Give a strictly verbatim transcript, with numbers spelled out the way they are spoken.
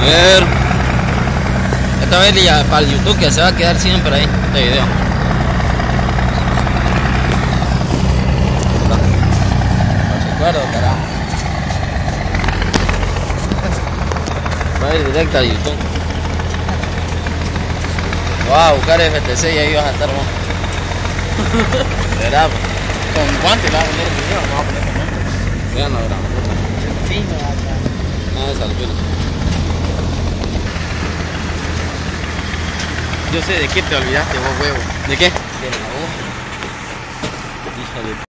ver. Esta vez ya para el YouTube que se va a quedar siempre ahí este video. No recuerdo, carajo. Va a ir directo a YouTube. Voy a buscar F T C y ahí vas a estar vos. Verá, con guantes vas a poner el video, no vas a poner con guantes. Ya no verá. Sí, no va a estar. Nada de salpino. Yo sé de qué te olvidaste vos, huevo. ¿De qué? De la voz. Hija de